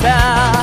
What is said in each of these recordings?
た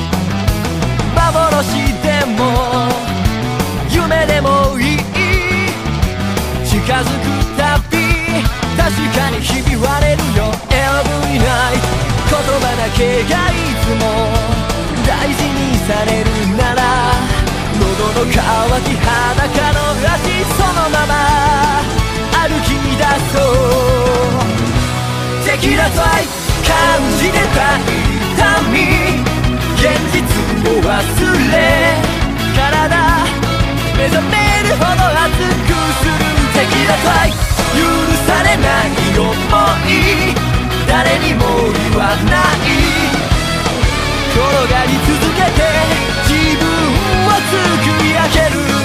幻でも夢でもいい近づくたび確かにひび割れるよ Every night 言葉だけがいつも大事にされるなら喉の渇き裸の足そのまま歩き出そう敵だと愛感じてた痛み現実を忘れ体目覚めるほど熱くする敵だと愛許されない想い誰にも言わない転がり続けて自分を作り上げる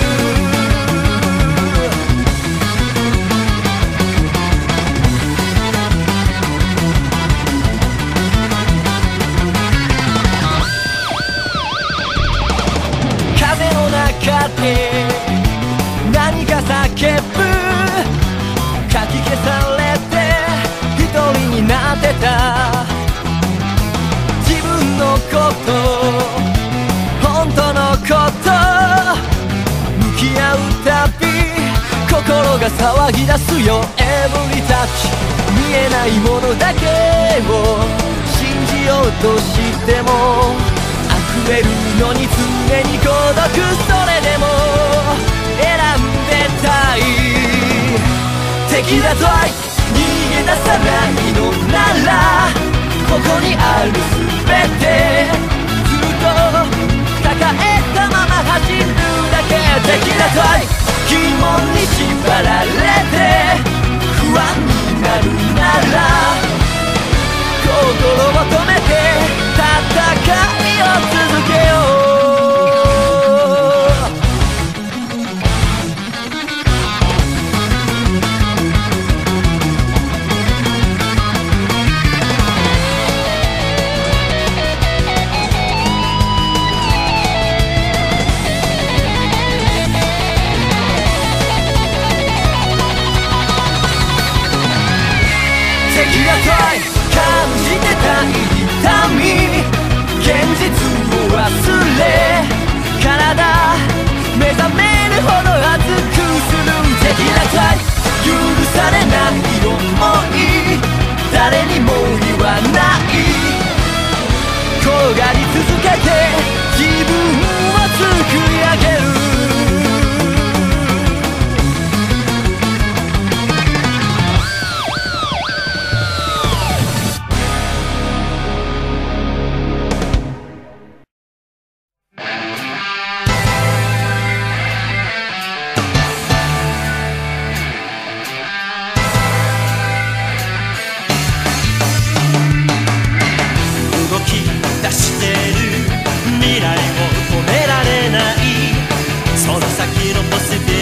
風の中で何か叫ぶかき消されて一人になってた自分のこと本当のこと向き合うたび心が騒ぎ出すよ Every touch 見えないものだけを信じようとしても溢れるのに常に孤独それでも選んでたい敵だと愛逃げ出さないのならここにある全てずっと抱えたまま走るだけ敵だと愛疑問に縛られて不安になるなら心を止めて戦いを続けよう敵だと愛感じてた痛み現実を忘れ体目覚めるほど熱くする敵だと愛許されない想い誰にも言わない転がり続けて自分を作り上げる未来を止められないその先のポシビ